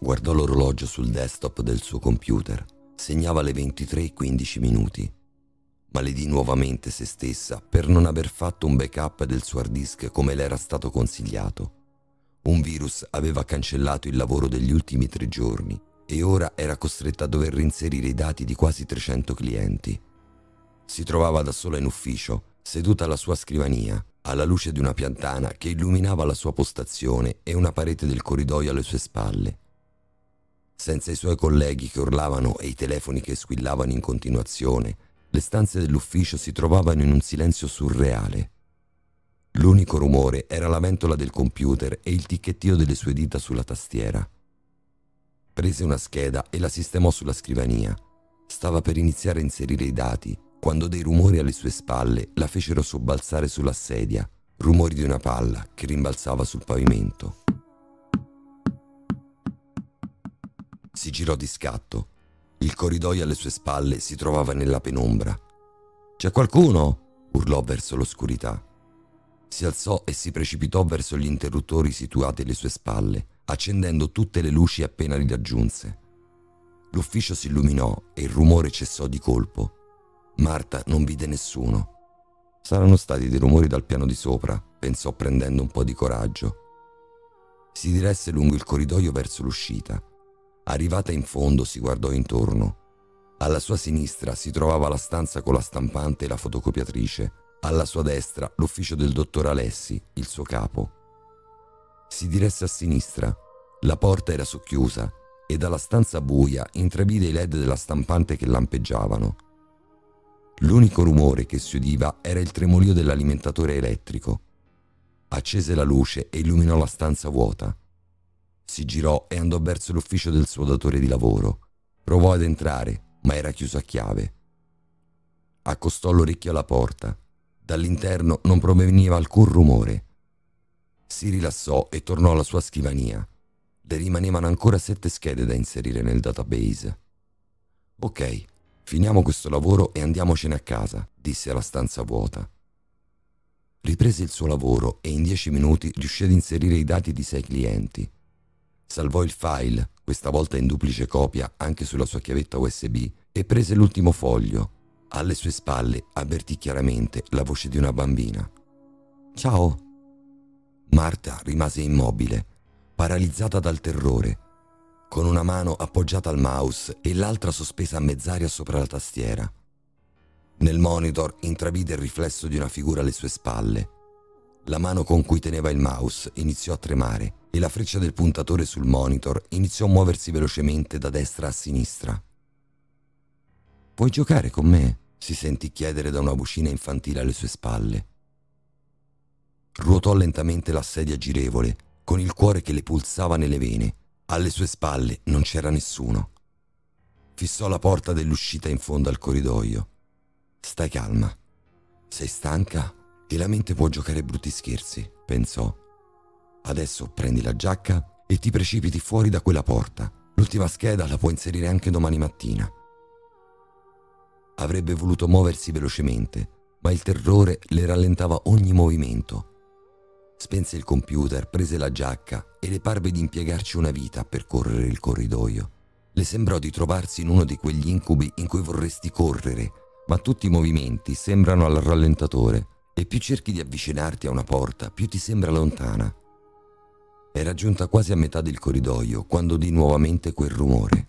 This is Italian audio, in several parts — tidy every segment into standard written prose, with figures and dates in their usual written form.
guardò l'orologio sul desktop del suo computer. Segnava le 23:15. Maledì nuovamente se stessa per non aver fatto un backup del suo hard disk come le era stato consigliato. Un virus aveva cancellato il lavoro degli ultimi 3 giorni e ora era costretta a dover reinserire i dati di quasi 300 clienti. Si trovava da sola in ufficio, seduta alla sua scrivania, alla luce di una piantana che illuminava la sua postazione e una parete del corridoio alle sue spalle. Senza i suoi colleghi che urlavano e i telefoni che squillavano in continuazione, le stanze dell'ufficio si trovavano in un silenzio surreale. L'unico rumore era la ventola del computer e il ticchettio delle sue dita sulla tastiera. Prese una scheda e la sistemò sulla scrivania. Stava per iniziare a inserire i dati, quando dei rumori alle sue spalle la fecero sobbalzare sulla sedia, rumori di una palla che rimbalzava sul pavimento. Si girò di scatto. Il corridoio alle sue spalle si trovava nella penombra. «C'è qualcuno?» urlò verso l'oscurità. Si alzò e si precipitò verso gli interruttori situati alle sue spalle, accendendo tutte le luci appena li raggiunse. L'ufficio si illuminò e il rumore cessò di colpo. Marta non vide nessuno. Saranno stati dei rumori dal piano di sopra, pensò prendendo un po' di coraggio. Si diresse lungo il corridoio verso l'uscita. Arrivata in fondo si guardò intorno. Alla sua sinistra si trovava la stanza con la stampante e la fotocopiatrice. Alla sua destra l'ufficio del dottor Alessi, il suo capo. Si diresse a sinistra. La porta era socchiusa e dalla stanza buia intravide i LED della stampante che lampeggiavano. L'unico rumore che si udiva era il tremolio dell'alimentatore elettrico. Accese la luce e illuminò la stanza vuota. Si girò e andò verso l'ufficio del suo datore di lavoro. Provò ad entrare, ma era chiuso a chiave. Accostò l'orecchio alla porta. Dall'interno non proveniva alcun rumore. Si rilassò e tornò alla sua scrivania. Le rimanevano ancora 7 schede da inserire nel database. «Ok, finiamo questo lavoro e andiamocene a casa», disse alla stanza vuota. Riprese il suo lavoro e in 10 minuti riuscì ad inserire i dati di 6 clienti. Salvò il file, questa volta in duplice copia anche sulla sua chiavetta USB, e prese l'ultimo foglio. Alle sue spalle avvertì chiaramente la voce di una bambina. «Ciao!» Marta rimase immobile, paralizzata dal terrore, con una mano appoggiata al mouse e l'altra sospesa a mezz'aria sopra la tastiera. Nel monitor intravide il riflesso di una figura alle sue spalle. La mano con cui teneva il mouse iniziò a tremare e la freccia del puntatore sul monitor iniziò a muoversi velocemente da destra a sinistra. «Vuoi giocare con me?» si sentì chiedere da una vocina infantile alle sue spalle. Ruotò lentamente la sedia girevole, con il cuore che le pulsava nelle vene. Alle sue spalle non c'era nessuno. Fissò la porta dell'uscita in fondo al corridoio. «Stai calma. Sei stanca e la mente può giocare brutti scherzi», pensò. «Adesso prendi la giacca e ti precipiti fuori da quella porta. L'ultima scheda la puoi inserire anche domani mattina». Avrebbe voluto muoversi velocemente, ma il terrore le rallentava ogni movimento. Spense il computer, prese la giacca e le parve di impiegarci una vita a percorrere il corridoio. Le sembrò di trovarsi in uno di quegli incubi in cui vorresti correre, ma tutti i movimenti sembrano al rallentatore e più cerchi di avvicinarti a una porta, più ti sembra lontana. Era giunta quasi a metà del corridoio quando udì nuovamente quel rumore.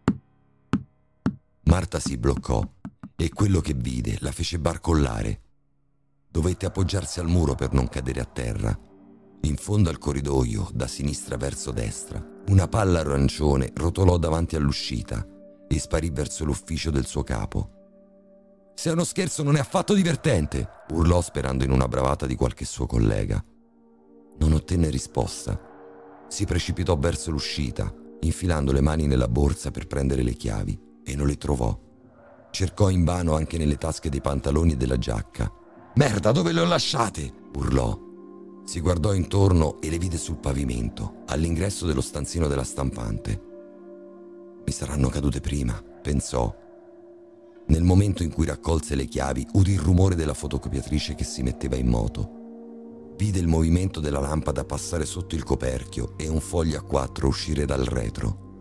Marta si bloccò e quello che vide la fece barcollare. Dovette appoggiarsi al muro per non cadere a terra. In fondo al corridoio, da sinistra verso destra, una palla arancione rotolò davanti all'uscita e sparì verso l'ufficio del suo capo. «Se è uno scherzo non è affatto divertente!» urlò sperando in una bravata di qualche suo collega. Non ottenne risposta. Si precipitò verso l'uscita, infilando le mani nella borsa per prendere le chiavi, e non le trovò. Cercò invano anche nelle tasche dei pantaloni e della giacca. «Merda, dove le ho lasciate?» urlò. Si guardò intorno e le vide sul pavimento, all'ingresso dello stanzino della stampante. «Mi saranno cadute prima», pensò. Nel momento in cui raccolse le chiavi, udì il rumore della fotocopiatrice che si metteva in moto. Vide il movimento della lampada passare sotto il coperchio e un foglio A4 uscire dal retro.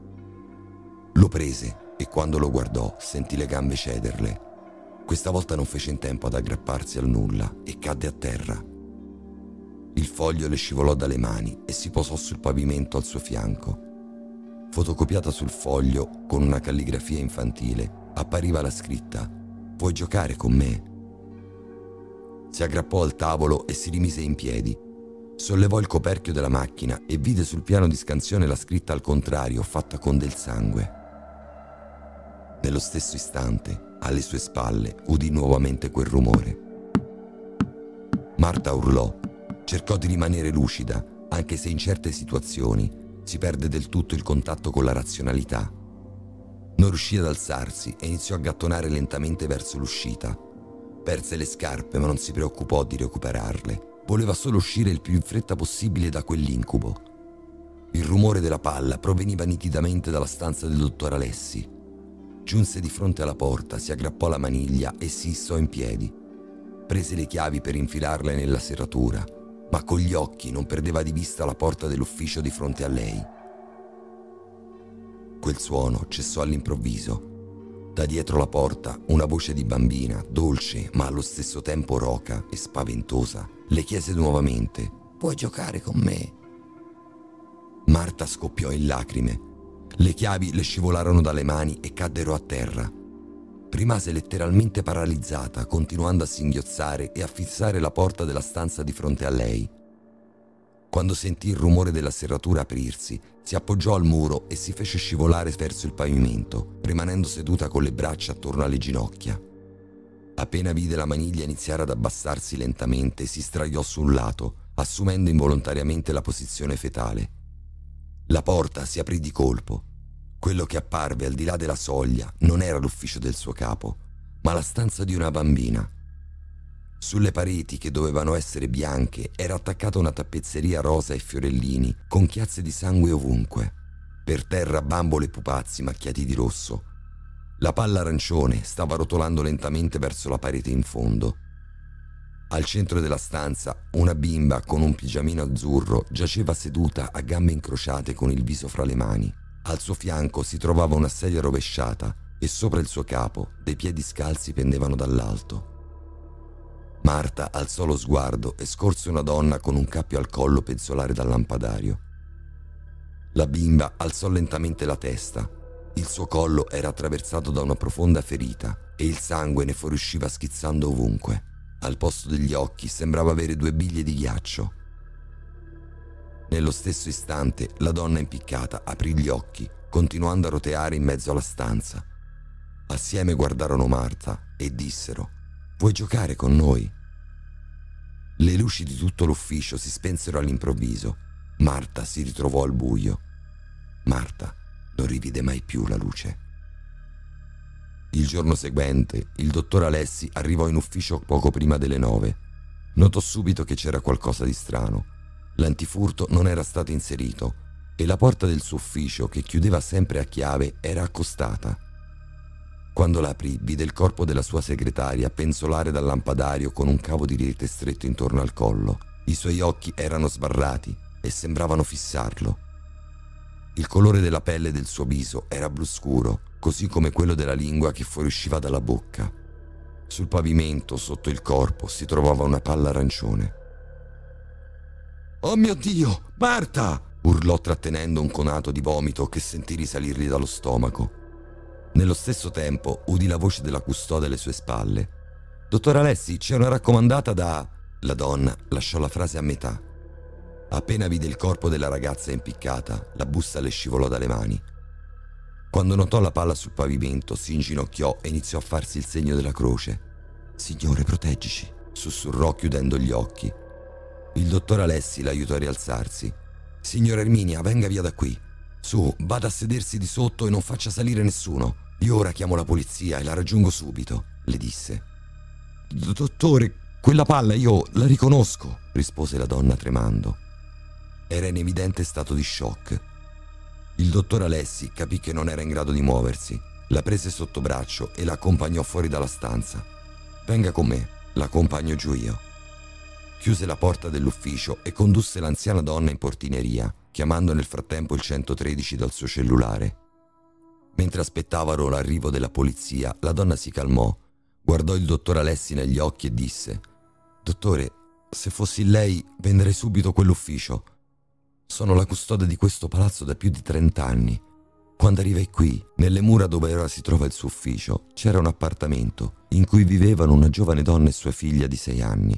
Lo prese e quando lo guardò sentì le gambe cederle. Questa volta non fece in tempo ad aggrapparsi al nulla e cadde a terra. Il foglio le scivolò dalle mani e si posò sul pavimento al suo fianco. Fotocopiata sul foglio con una calligrafia infantile appariva la scritta: «Vuoi giocare con me?» Si aggrappò al tavolo e si rimise in piedi. Sollevò il coperchio della macchina e vide sul piano di scansione la scritta al contrario, fatta con del sangue. Nello stesso istante, alle sue spalle, udì nuovamente quel rumore. Marta urlò. Cercò di rimanere lucida, anche se in certe situazioni si perde del tutto il contatto con la razionalità. Non riuscì ad alzarsi e iniziò a gattonare lentamente verso l'uscita. Perse le scarpe, ma non si preoccupò di recuperarle. Voleva solo uscire il più in fretta possibile da quell'incubo. Il rumore della palla proveniva nitidamente dalla stanza del dottor Alessi. Giunse di fronte alla porta, si aggrappò alla maniglia e si issò in piedi. Prese le chiavi per infilarle nella serratura, ma con gli occhi non perdeva di vista la porta dell'ufficio di fronte a lei. Quel suono cessò all'improvviso. Da dietro la porta una voce di bambina, dolce ma allo stesso tempo roca e spaventosa, le chiese nuovamente: «Puoi giocare con me?» Marta scoppiò in lacrime. Le chiavi le scivolarono dalle mani e caddero a terra. Rimase letteralmente paralizzata, continuando a singhiozzare e a fissare la porta della stanza di fronte a lei. Quando sentì il rumore della serratura aprirsi, si appoggiò al muro e si fece scivolare verso il pavimento, rimanendo seduta con le braccia attorno alle ginocchia. Appena vide la maniglia iniziare ad abbassarsi lentamente, si sdraiò su un lato, assumendo involontariamente la posizione fetale. La porta si aprì di colpo. Quello che apparve al di là della soglia non era l'ufficio del suo capo, ma la stanza di una bambina. Sulle pareti, che dovevano essere bianche, era attaccata una tappezzeria rosa e fiorellini, con chiazze di sangue ovunque. Per terra bambole e pupazzi macchiati di rosso. La palla arancione stava rotolando lentamente verso la parete in fondo. Al centro della stanza, una bimba con un pigiamino azzurro giaceva seduta a gambe incrociate con il viso fra le mani. Al suo fianco si trovava una sedia rovesciata e sopra il suo capo dei piedi scalzi pendevano dall'alto. Marta alzò lo sguardo e scorse una donna con un cappio al collo penzolare dal lampadario. La bimba alzò lentamente la testa. Il suo collo era attraversato da una profonda ferita e il sangue ne fuoriusciva schizzando ovunque. Al posto degli occhi sembrava avere 2 biglie di ghiaccio. Nello stesso istante la donna impiccata aprì gli occhi, continuando a roteare in mezzo alla stanza. Assieme guardarono Marta e dissero: «Vuoi giocare con noi?» Le luci di tutto l'ufficio si spensero all'improvviso. Marta si ritrovò al buio. Marta non rivide mai più la luce. Il giorno seguente il dottor Alessi arrivò in ufficio poco prima delle 9. Notò subito che c'era qualcosa di strano. L'antifurto non era stato inserito e la porta del suo ufficio, che chiudeva sempre a chiave, era accostata. Quando la aprì, vide il corpo della sua segretaria penzolare dal lampadario con un cavo di rete stretto intorno al collo. I suoi occhi erano sbarrati e sembravano fissarlo. Il colore della pelle del suo viso era blu scuro, così come quello della lingua che fuoriusciva dalla bocca. Sul pavimento, sotto il corpo, si trovava una palla arancione. «Oh mio Dio, Marta!» urlò trattenendo un conato di vomito che sentì risalirgli dallo stomaco. Nello stesso tempo udì la voce della custode alle sue spalle. «Dottor Alessi, c'è una raccomandata da...» La donna lasciò la frase a metà. Appena vide il corpo della ragazza impiccata, la busta le scivolò dalle mani. Quando notò la palla sul pavimento, si inginocchiò e iniziò a farsi il segno della croce. «Signore, proteggici», sussurrò chiudendo gli occhi. Il dottor Alessi l'aiutò a rialzarsi. «Signora Erminia, venga via da qui. Su, vada a sedersi di sotto e non faccia salire nessuno. Io ora chiamo la polizia e la raggiungo subito», le disse. «Dottore, quella palla io la riconosco», rispose la donna tremando. Era in evidente stato di shock. Il dottor Alessi capì che non era in grado di muoversi. La prese sotto braccio e la accompagnò fuori dalla stanza. «Venga con me, la accompagno giù io». Chiuse la porta dell'ufficio e condusse l'anziana donna in portineria, chiamando nel frattempo il 113 dal suo cellulare. Mentre aspettavano l'arrivo della polizia, la donna si calmò, guardò il dottor Alessi negli occhi e disse: «Dottore, se fossi lei venderei subito quell'ufficio. Sono la custode di questo palazzo da più di 30 anni. Quando arrivai qui, nelle mura dove ora si trova il suo ufficio, c'era un appartamento in cui vivevano una giovane donna e sua figlia di 6 anni.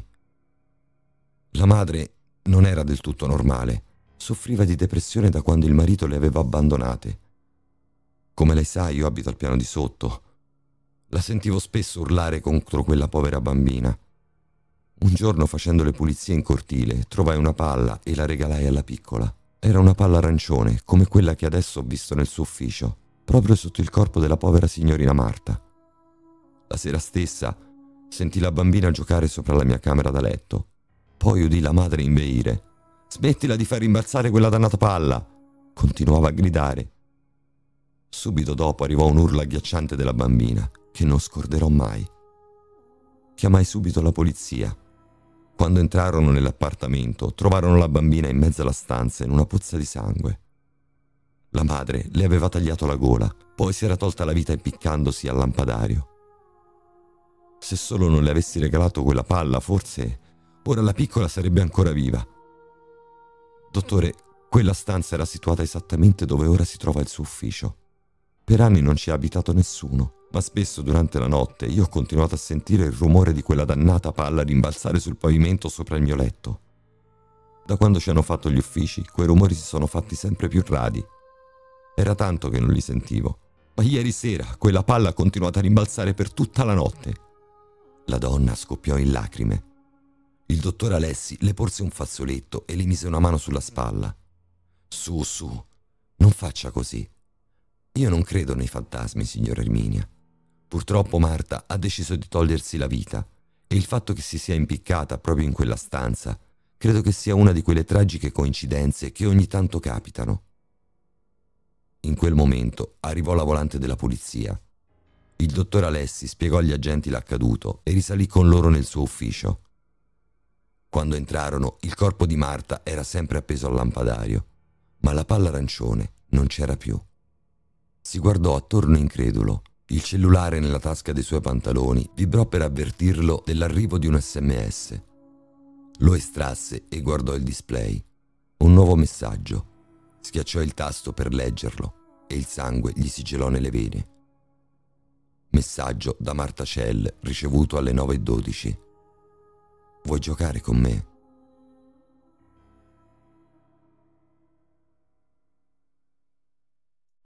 La madre non era del tutto normale, soffriva di depressione da quando il marito le aveva abbandonate. Come lei sa, io abito al piano di sotto. La sentivo spesso urlare contro quella povera bambina. Un giorno, facendo le pulizie in cortile, trovai una palla e la regalai alla piccola. Era una palla arancione, come quella che adesso ho visto nel suo ufficio, proprio sotto il corpo della povera signorina Marta. La sera stessa sentii la bambina giocare sopra la mia camera da letto. Poi udì la madre inveire: «Smettila di far rimbalzare quella dannata palla!» Continuava a gridare. Subito dopo arrivò un urlo agghiacciante della bambina, che non scorderò mai. Chiamai subito la polizia. Quando entrarono nell'appartamento, trovarono la bambina in mezzo alla stanza in una pozza di sangue. La madre le aveva tagliato la gola, poi si era tolta la vita impiccandosi al lampadario. Se solo non le avessi regalato quella palla, forse ora la piccola sarebbe ancora viva. Dottore, quella stanza era situata esattamente dove ora si trova il suo ufficio. Per anni non ci ha abitato nessuno, ma spesso durante la notte io ho continuato a sentire il rumore di quella dannata palla rimbalzare sul pavimento sopra il mio letto. Da quando ci hanno fatto gli uffici, quei rumori si sono fatti sempre più radi. Era tanto che non li sentivo, ma ieri sera quella palla ha continuato a rimbalzare per tutta la notte. La donna scoppiò in lacrime. Il dottor Alessi le porse un fazzoletto e le mise una mano sulla spalla. «Su, su, non faccia così. Io non credo nei fantasmi, signora Erminia. Purtroppo Marta ha deciso di togliersi la vita e il fatto che si sia impiccata proprio in quella stanza credo che sia una di quelle tragiche coincidenze che ogni tanto capitano». In quel momento arrivò la volante della polizia. Il dottor Alessi spiegò agli agenti l'accaduto e risalì con loro nel suo ufficio. Quando entrarono, il corpo di Marta era sempre appeso al lampadario, ma la palla arancione non c'era più. Si guardò attorno incredulo. Il cellulare nella tasca dei suoi pantaloni vibrò per avvertirlo dell'arrivo di un SMS. Lo estrasse e guardò il display. Un nuovo messaggio. Schiacciò il tasto per leggerlo e il sangue gli si gelò nelle vene. Messaggio da Marta Cell ricevuto alle 9:12. «Vuoi giocare con me?»